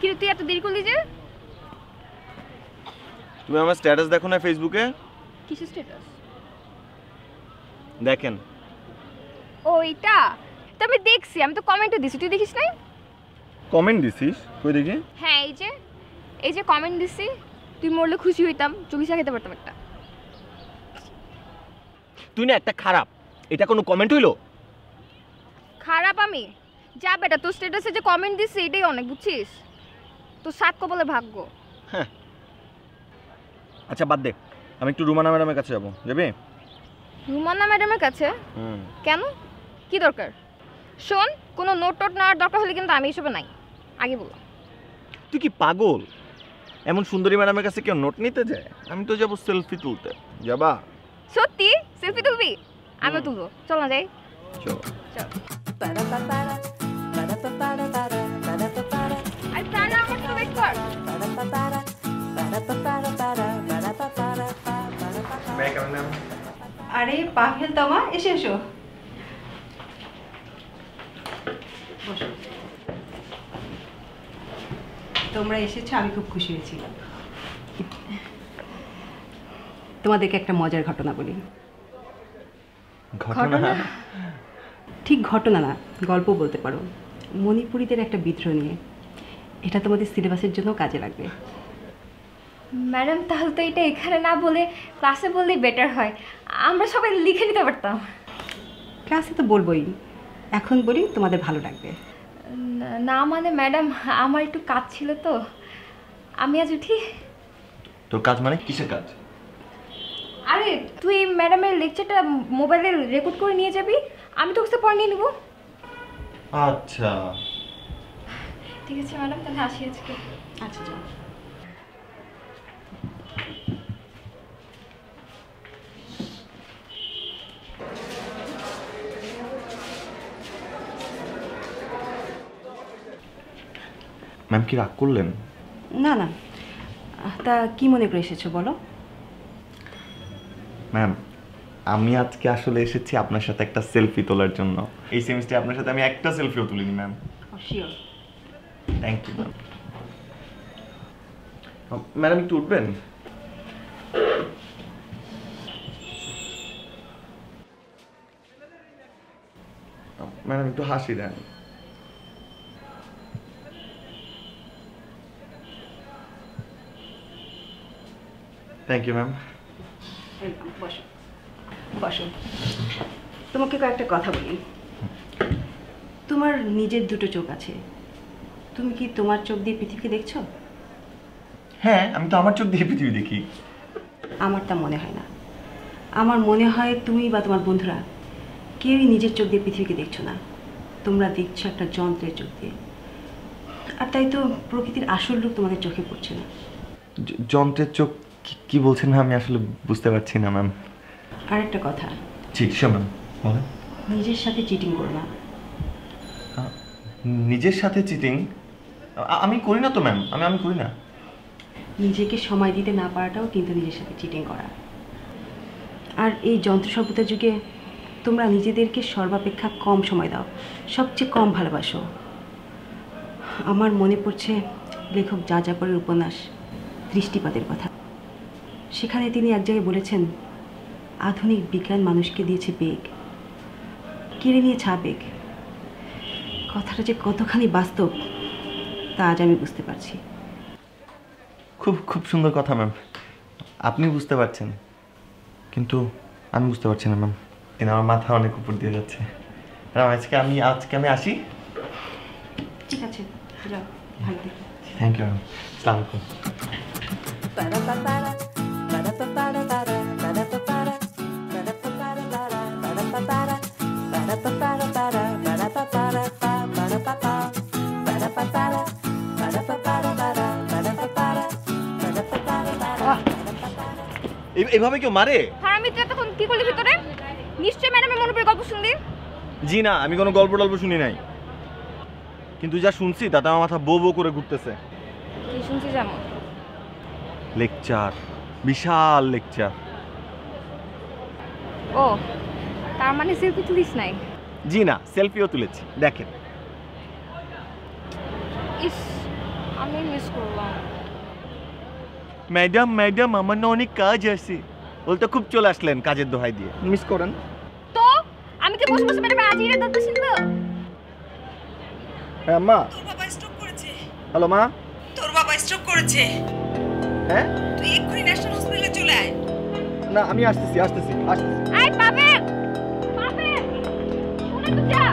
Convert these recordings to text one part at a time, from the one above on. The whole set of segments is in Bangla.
কি রে তুই এত দেরি করলি যে? তুমি আমার স্ট্যাটাস দেখো না ফেসবুকে? কিসের স্ট্যাটাস? দেখেন। ও এটা তো আমি দেখছি, আমি তো কমেন্টও দিছি, তুই দেখিস নাই? কমেন্ট দিছিস? কই দেখি। হ্যাঁ এই যে কমেন্ট দিছি, তুই মরলে খুশি হইতাম, চল্লিশা খেতে পারতাম একটা। তুই না একটা খারাপ, এটা কোনো কমেন্ট হইলো? খারাপ আমি? যা বেটা, তোর স্ট্যাটাসে যে কমেন্ট দিছি এটাই অনেক, বুঝছিস? তোর সাত কপালে ভাগ্য। হ্যাঁ আচ্ছা বাদ দে, আমি একটু রুমানা ম্যাডামের কাছে যাবো, যাবি? রুমানা ম্যাডামের কাছে? কেন, কি দরকার? শোন, কোনো নোট টোট নেওয়ার দরকার হলে কিন্তু আমি এসবে নাই, আগে বলো। তুই কি পাগল? এমন সুন্দরী ম্যাডামের কাছে কেউ নোট নিতে যায়? আমি তো যাবো সেলফি তুলতে। যাবা? সত্যি সেলফি তুলবি? আমিও তুলবো, চল না যাই। চলো চল। আরে প্রাণা, আমার তো ওয়েট কর। আরে পাভেল তোমা, এসে এসো, বসো। তোমরা এসেছো, আমি খুব খুশি হয়েছি। তোমাদেরকে একটা মজার ঘটনা বলি। ঘটনা? ঠিক ঘটনা না, গল্প বলতে পারো। মণিপুরীদের একটা বিদ্রোহ নিয়ে। এটা তোমাদের সিলেবাসের জন্য কাজে লাগবে। ম্যাডাম তাহলে তো এটা এখানে না বলে ক্লাসে বললেই বেটার হয়, আমরা সবাই লিখে নিতে পারতাম। ক্লাসে তো বলবোই, এখন বলি তোমাদের ভালো লাগবে। না মানে ম্যাডাম, আমার একটু কাজ ছিল তো, আমি আজ উঠি। তোর কাজ মানে? কিসের কাজ? আরে তুই ম্যাডামের লেকচারটা মোবাইলে রেকর্ড করে নিয়ে যাবি, আমি তো ওকে পরে নিয়ে নিব। আচ্ছা ঠিক আছে ম্যাডাম, তাহলে আসি আজকে। আচ্ছা যাও। ম্যাম কি রাগ করলেন? না না, তা কি মনে করে এসেছো বলো? ম্যাম আমি আজকে আসলে এসেছি আপনার সাথে একটা সেলফি তোলার জন্য। এই সেমিস্টারে আপনার সাথে আমি একটা সেলফিও তুলিনি ma'am. Sure. Thank you ma'am. Madam একটু উঠবেন? ম্যাডাম একটু হাসি দেন। Thank you ma'am. বসো বসো, তোমাকে কয়েকটা কথা বলি। তোমার নিজের দুটো চোখ আছে, তুমি কি তোমার চোখ দিয়ে পৃথিবীকে দেখছো? হ্যাঁ আমি তো আমার চোখ দিয়ে পৃথিবী দেখি। আমার তা মনে হয় না। আমার মনে হয় তুমি বা তোমার বন্ধুরা কেউই নিজের চোখ দিয়ে পৃথিবীকে দেখছো না, তোমরা দেখছো একটা যন্ত্রের চোখ দিয়ে। আর তাই তো প্রকৃতির আসল রূপ তোমাদের চোখে পড়ছে না। যন্ত্রের চোখ? কি বলছেন না, আমি আসলে বুঝতে পারছি না ম্যাম। আরেকটা কথা। জি ম্যাম বলেন। নিজের সাথে চিটিং করো না। নিজের সাথে চিটিং? আমি করি না তো ম্যাম, আমি করি না। নিজেকে সময় দিতে না পারাটাও কিন্তু নিজের সাথে চিটিং করা। আর এই যন্ত্র সভ্যতার যুগে তোমরা নিজেদেরকে সর্বাপেক্ষা কম সময় দাও, সবচেয়ে কম ভালোবাসো। আমার মনে পড়ছে লেখক যাযাবরের উপন্যাস দৃষ্টিপাতের কথা। সেখানে তিনি এক জায়গায় বলেছেন, আধুনিক বিজ্ঞান মানুষকে দিয়েছে বেগ, কেড়ে নিয়েছে আবেগ। কথাটা যে কতখানি বাস্তব তা আজ আমি বুঝতে পারছি। খুব খুব সুন্দর কথা ম্যাম, আপনি বুঝতে পারছেন, কিন্তু আমি বুঝতে পারছি না ম্যাম। কিন্তু আমার মাথা অনেক উপর দিয়ে যাচ্ছে। আজকে আমি আসি। ঠিক আছে, যাও, ভালো থেকো। Thank you ma'am. আসসালামু আলাইকুম। এইভাবে কেউ মারে? হারামি, তুই তখন কি করলি ভিতরে? নিশ্চয় ম্যাডামের মনে পড়ে গল্প শুনলি। জি না, আমি কোনো গল্প টল্প শুনি নাই, কিন্তু যা শুনছি তাতে আমার মাথা বো বো করে ঘুরতেছে। কি শুনছি যেমন? লেকচার, বিশাল লেকচার। ও তার মানে সেলফি তুলিস নাই? জি না, সেলফিও তুলেছি, দেখেন। ইস, আমি মিস করলাম। ম্যাডাম ম্যাডাম আমার না অনেক কাজ আছে। বলতে খুব চলে আসলেন কাজের দোহাই দিয়ে। মিস করেন তো আমি কি বসে বসে ম্যাডামের আজিরে দাঁত শুনবো? হ্যাঁ মা। তোর বাবা স্ট্রোক করেছে। হ্যালো মা। তোর বাবা স্ট্রোক করেছে। হ্যাঁ তুই এক্ষুনি ন্যাশনাল হসপিটালে চলে আয়। না আমি আসতেছি আসতেছি আসতেছি। আই পাবেন পাবেন, শুনে তো যা।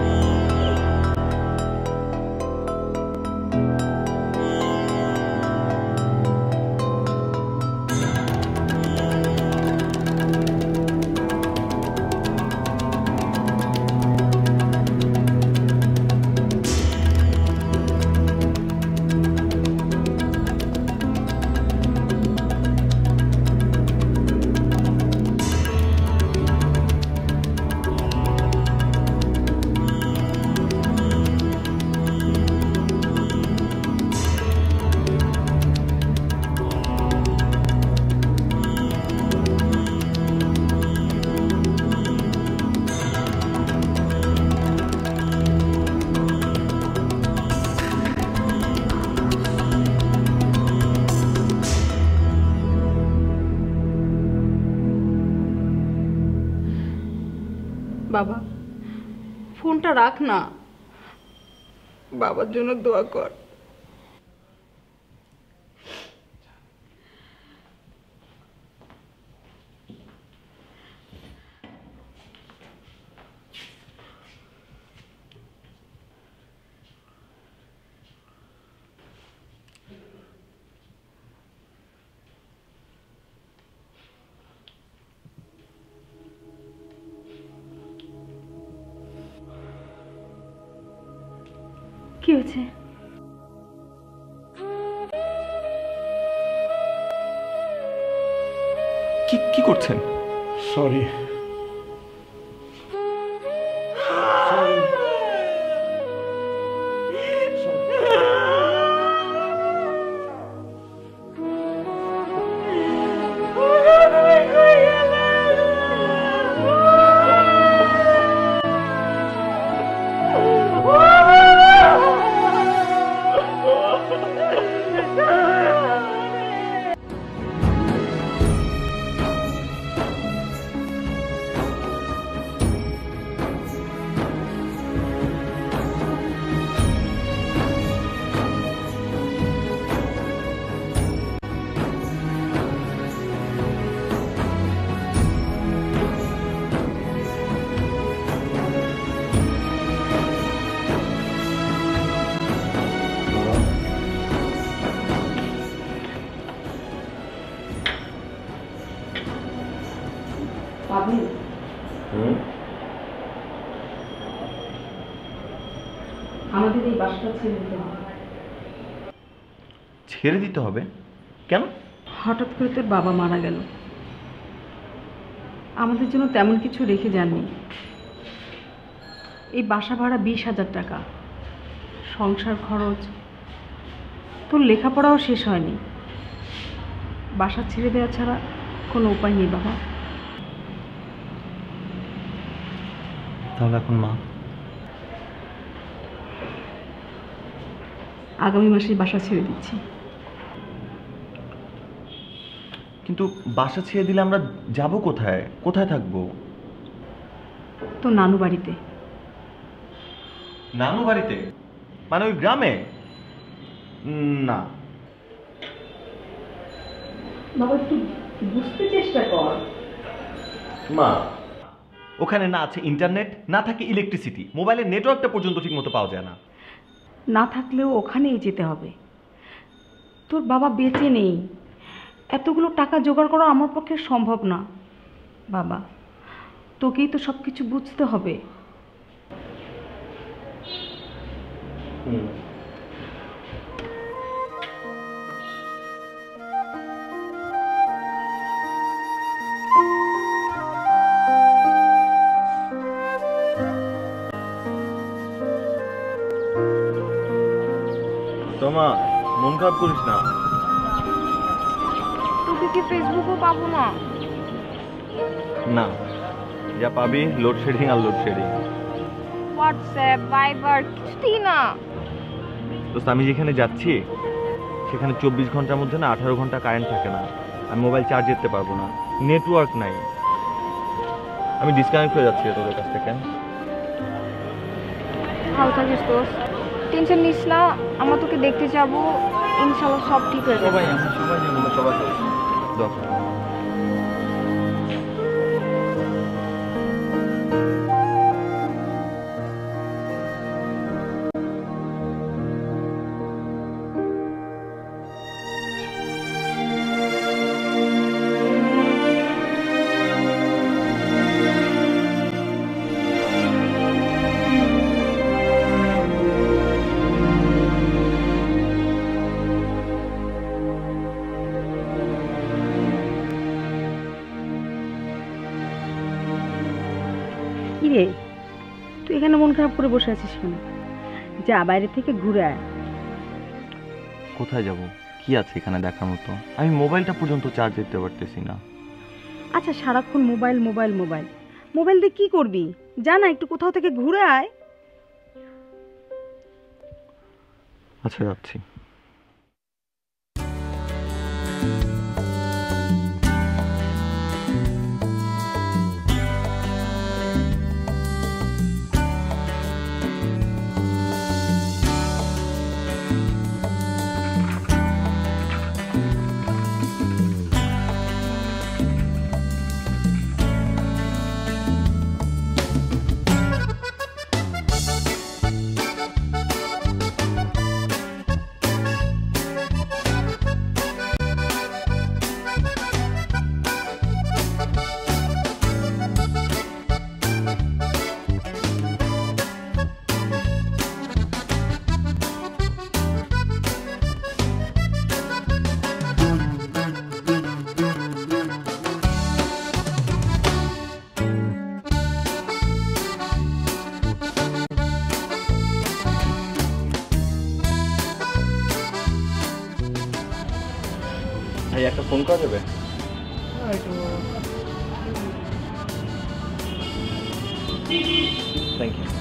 বাবা ফোনটা রাখ না, বাবার জন্য দোয়া কর। কি হয়েছে? কি কি করছেন? সরি পাবেন? আমাদের এই বাসাটা ছেড়ে দিতে হবে। ছেড়ে দিতে হবে কেন? হঠাৎ করে তোর বাবা মারা গেল, আমাদের জন্য তেমন কিছু রেখে যাননি। এই বাসা ভাড়া 20,000 টাকা, সংসার খরচ, তোর লেখাপড়াও শেষ হয়নি। বাসা ছেড়ে দেওয়া ছাড়া কোনো উপায় নেই বাবা। তাহলে এখন মা? আগামী মাসে বাসা ছেড়ে দিচ্ছি। কিন্তু বাসা ছেড়ে দিলে আমরা যাব কোথায়? কোথায় থাকবো? তো নানু বাড়িতে। নানু বাড়িতে? মানে ওই গ্রামে? না বাবা একটু বুঝতে চেষ্টা কর। মা, ওখানে না আছে ইন্টারনেট, না থাকে ইলেকট্রিসিটি, মোবাইলের নেটওয়ার্কটা পর্যন্ত ঠিক মতো পাওয়া যায় না। না থাকলেও ওখানেই যেতে হবে। তোর বাবা বেঁচে নেই, এতগুলো টাকা জোগাড় করা আমার পক্ষে সম্ভব না বাবা। তোকেই তো সব কিছু বুঝতে হবে। তোমা মন খারাপ করিস না। তোকে কি ফেসবুকও পাবো না? না, যা পাবি লোডশেডিং আর লোডশেডিং। হোয়াটসঅ্যাপ, ভাইবার কিছুতেই না। দোস্ত আমি যেখানে যাচ্ছি সেখানে 24 ঘন্টার মধ্যে না 18 ঘন্টা কারেন্ট থাকে না। আমি মোবাইল চার্জ দিতে পারবো না, নেটওয়ার্ক নাই। আমি ডিসকানেক্ট হয়ে যাচ্ছি তোদের কাছ থেকে। ভালো থাকিস দোস্ত, টেনশন নিস না, আমরা তোকে দেখতে যাবো, ইনশাল্লাহ সব ঠিক হয়ে যাবে। সবাই আমরা সবাই যাবো, সবাই দোয়া করো। কি রে, তুই এখানে মন খারাপ করে বসে আছিস কেন? যা বাইরে থেকে ঘুরে আয়। কোথায় যাব? কি আছে এখানে দেখার মতো? আমি মোবাইলটা পর্যন্ত চার্জ দিতে পারতেছি না। আচ্ছা, সারাক্ষণ মোবাইল মোবাইল মোবাইল মোবাইল দিয়ে কি করবি? যা না, একটু কোথাও থেকে ঘুরে আয়। আচ্ছা যাচ্ছি। ভাই একটা ফোন করা যাবে? Thank you.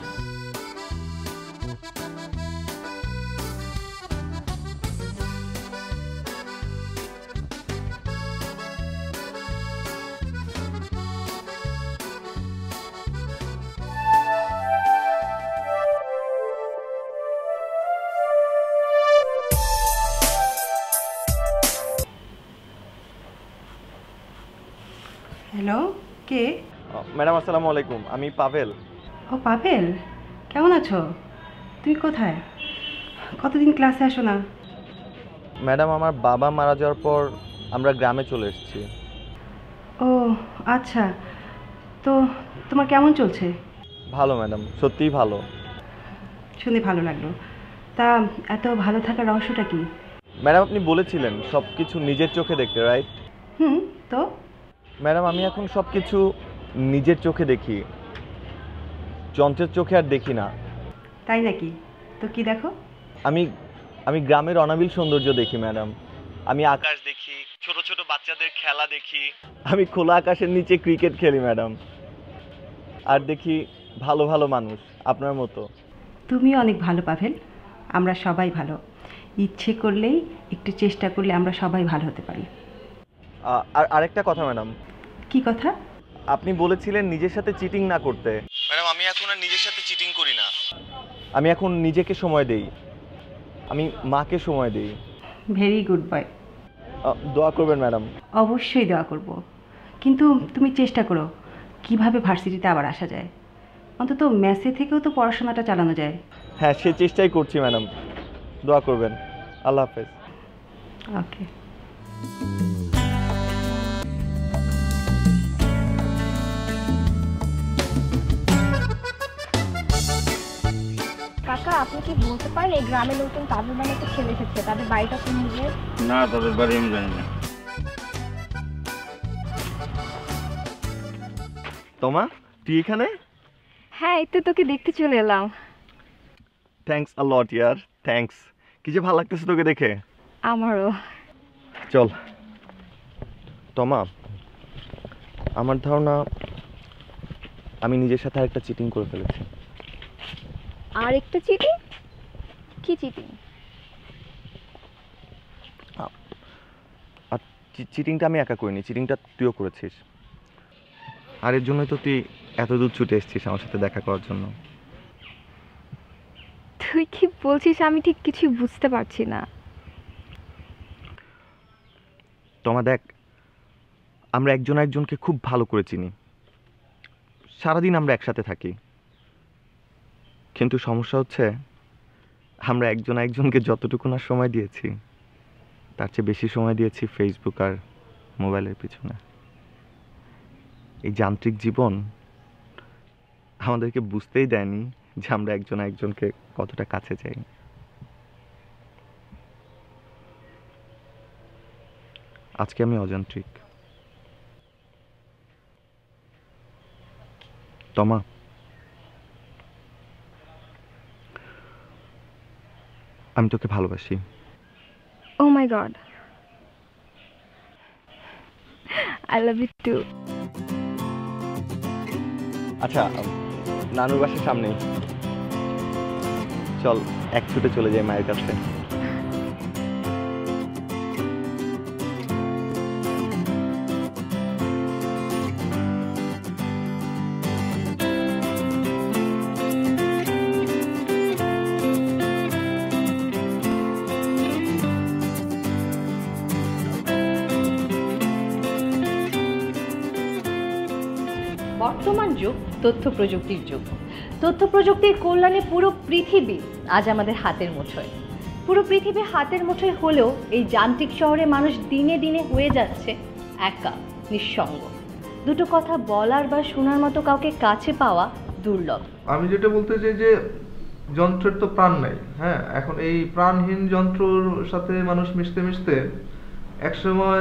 হ্যালো, কে? ম্যাডাম আসসালামু আলাইকুম, আমি পাভেল। ও পাভেল, কেমন আছো? তুমি কোথায়? কতদিন ক্লাসে আসো না? ম্যাডাম আমার বাবা মারা যাওয়ার পর আমরা গ্রামে চলে এসেছি। ও আচ্ছা, তো তোমার কেমন চলছে? ভালো ম্যাডাম, সত্যিই ভালো। শুনে ভালো লাগলো। তা এত ভালো থাকার রহস্যটা কি? ম্যাডাম আপনি বলেছিলেন সব কিছু নিজের চোখে দেখতে, রাইট? তো ম্যাডাম আমি এখন সব কিছু নিজের চোখে দেখি, যন্ত্রের চোখে আর দেখি না। তাই নাকি? তো কি দেখো? আমি গ্রামের অনাবিল সৌন্দর্য দেখি ম্যাডাম। আমি আকাশ দেখি, ছোট ছোট বাচ্চাদের খেলা দেখি, আমি খোলা আকাশের নিচে ক্রিকেট খেলি ম্যাডাম, আর দেখি ভালো ভালো মানুষ আপনার মতো। তুমিও অনেক ভালো পাভেল, আমরা সবাই ভালো। ইচ্ছে করলেই, একটু চেষ্টা করলে আমরা সবাই ভালো হতে পারি। আর আরেকটা কথা ম্যাডাম। কি কথা? আপনি বলেছিলেন নিজের সাথে চিটিং না করতে। ম্যাডাম আমি এখন আর নিজের সাথে চিটিং করি না। আমি এখন নিজেকে সময় দেই, আমি মাকে সময় দেই। Very good boy. দোয়া করবেন ম্যাডাম। অবশ্যই দোয়া করব, কিন্তু তুমি চেষ্টা করো কিভাবে ভার্সিটিতে আবার আসা যায়। অন্তত মেসে থেকেও তো পড়াশোনাটা চালানো যায়। হ্যাঁ সে চেষ্টাই করছি ম্যাডাম, দোয়া করবেন। আল্লাহ হাফেজ। ওকে। কাকা, আপনি কি বলতে পারেন এই গ্রামে নতুন তাদের মানে একটা ছেলে এসেছে, তাদের বাড়িটা কোন দিকে? না, তাদের বাড়ি আমি জানি না। তোমা তুই এখানে? হ্যাঁ, এই তো তোকে দেখতে চলে এলাম। থ্যাঙ্কস আ লট ইয়ার, থ্যাঙ্কস। কি যে ভালো লাগতেছে তোকে দেখে। আমারও। চল তোমা, আমার ধারণা আমি নিজের সাথে আরেকটা চিটিং করে ফেলেছি। আর একটা চিটিং? কি চিটিং? চিটিংটা আমি একা করিনি, চিটিংটা তুইও করেছিস। আর এর জন্যই তো তুই এত দূর ছুটে এসেছিস আমার সাথে দেখা করার জন্য। তুই কি বলছিস আমি ঠিক কিছু বুঝতে পারছি না। তোমা দেখ, আমরা একজন একজনকে খুব ভালো করে চিনি, সারাদিন আমরা একসাথে থাকি, কিন্তু সমস্যা হচ্ছে আমরা একজন একজনকে যতটুকু না সময় দিয়েছি তার চেয়ে বেশি সময় দিয়েছি ফেসবুক আর মোবাইলের পিছনে। এই যান্ত্রিক জীবন আমাদেরকে বুঝতেই দেয়নি যে আমরা একজন একজনকে কতটা কাছে চাই। আজকে আমি অযান্ত্রিক। তমা, আমি তোকে ভালোবাসি। Oh my god. I love you too. আচ্ছা, নানুর বাসার সামনে চল এক ছুটে চলে যাই মায়ের কাছে। বর্তমান যুগ তথ্য প্রযুক্তির যুগ। তথ্য প্রযুক্তির কল্যাণে পুরো পৃথিবী আজ আমাদের হাতের মুঠোয়। পুরো পৃথিবী হাতের মুঠোয় হলেও এই যান্ত্রিক শহরে মানুষ দিনে দিনে হয়ে যাচ্ছে একা, নিঃসঙ্গ। দুটো কথা বলার বা শোনার মতো কাউকে কাছে পাওয়া দুর্লভ। আমি যেটা বলতে চাই যে যন্ত্রের তো প্রাণ নাই। হ্যাঁ, এখন এই প্রাণহীন যন্ত্রর সাথে মানুষ মিশতে মিশতে একসময়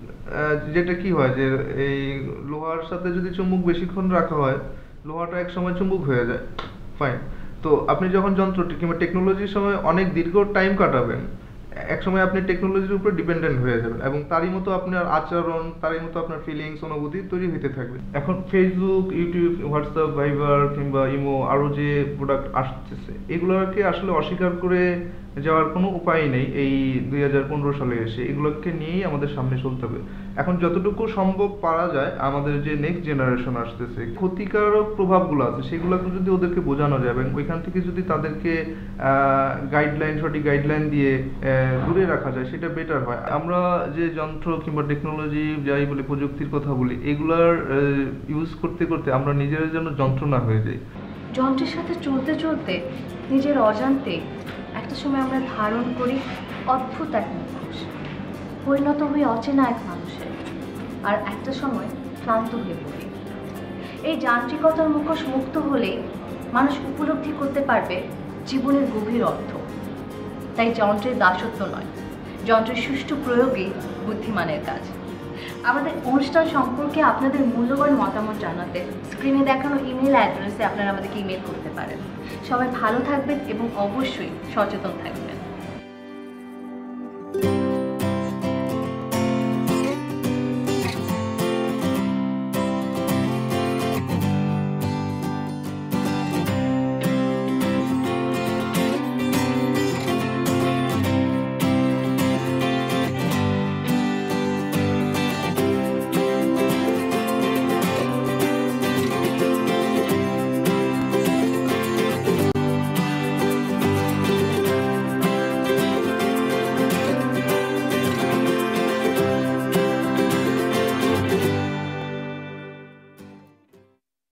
যেটা কি হয় যে এই লোহার সাথে যদি চুম্বক বেশিক্ষণ রাখা হয়, লোহাটা এক সময় চুম্বক হয়ে যায়। ফাইন, তো আপনি যখন যন্ত্রটি কিংবা টেকনোলজির সময় অনেক দীর্ঘ টাইম কাটাবেন, এক সময় আপনি টেকনোলজির উপর ডিপেন্ডেন্ট হয়ে যাবেন এবং তারই মতো আপনার আচরণ, তারই মতো আপনার ফিলিংস, অনুভূতি তৈরি হতে থাকবে। এখন ফেসবুক, ইউটিউব, হোয়াটসঅ্যাপ, ভাইবার কিংবা ইমো আরও যে প্রোডাক্ট আসতেছে, এগুলোকে আসলে অস্বীকার করে যাওয়ার কোনো উপায় নেই। এই 2015 সালে এসে এগুলোকে নিয়েই আমাদের সামনে চলতে হবে। এখন যতটুকু সম্ভব পারা যায়, আমাদের যে নেক্সট জেনারেশন আসতেছে, ক্ষতিকারক প্রভাবগুলো আছে সেগুলোকে যদি ওদেরকে বোঝানো যায় এবং ওইখান থেকে যদি তাদেরকে গাইডলাইন, সঠিক গাইডলাইন দিয়ে দূরে রাখা যায়, সেটা বেটার হয়। আমরা যে যন্ত্র কিংবা টেকনোলজি যাই বলি, প্রযুক্তির কথা বলি, এগুলার ইউজ করতে করতে আমরা নিজেদের জন্য যন্ত্রণা হয়ে যাই। যন্ত্রের সাথে চলতে চলতে নিজের অজান্তে একটা সময় আমরা ধারণ করি অদ্ভুত এক মুখোশ, পরিণত হয়ে অচেনা এক মানুষের, আর একটা সময় ক্লান্ত হয়ে পড়ি। এই যান্ত্রিকতার মুখোশ মুক্ত হলে মানুষ উপলব্ধি করতে পারবে জীবনের গভীর অর্থ। তাই যন্ত্রের দাসত্ব নয়, যন্ত্রের সুষ্ঠু প্রয়োগই বুদ্ধিমানের কাজ। আমাদের অনুষ্ঠান সম্পর্কে আপনাদের মূল্যবান মতামত জানাতে স্ক্রিনে দেখানো ইমেল অ্যাড্রেসে আপনারা আমাদেরকে ইমেল করতে পারেন। সবাই ভালো থাকবেন এবং অবশ্যই সচেতন থাকবেন।